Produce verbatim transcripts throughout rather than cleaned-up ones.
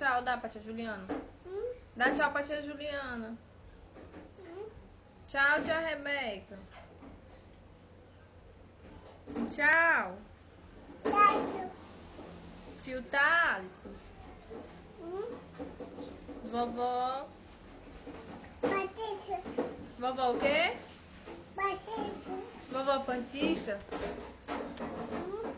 tchau, dá pra tia Juliana. Hum? Dá tchau pra tia Juliana. Hum? Tchau, tia Rebeca. Tchau. Tchau. Tio Thales. Hum? Vovó. Patrícia. Vovó o quê? Patrícia. Vovó Francisca. Hum?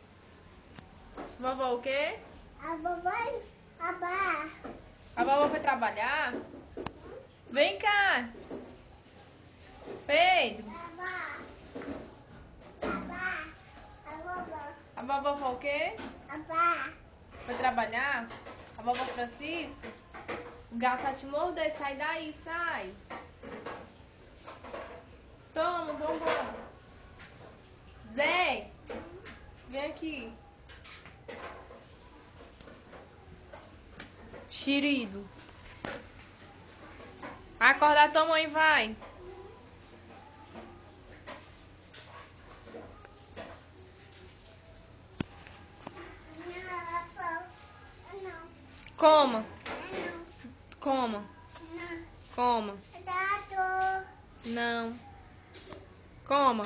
Vovó o quê? A vovó, a Bá. A vovó foi trabalhar? Vem cá. Pedro. A Bá. A Bá. A vovó. A vovó foi o quê? A Bá. Foi trabalhar? A vovó Francisca? O gato vai te morder. Sai daí, sai. Toma, bombom. Zé. Vem aqui. Xerido. Acordar tua mãe, vai. Não, não. Coma. Não. Coma. Não. Coma. Gato. Não. Coma.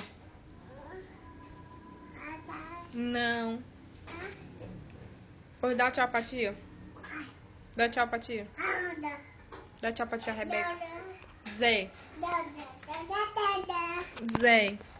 Gato. Não. Pois dá tchau pra tia. Dá tchau pra tia. Anda. Dá tchau pra tia Rebeca. Dada. Zé. Dada. Dada. Dada. Zé.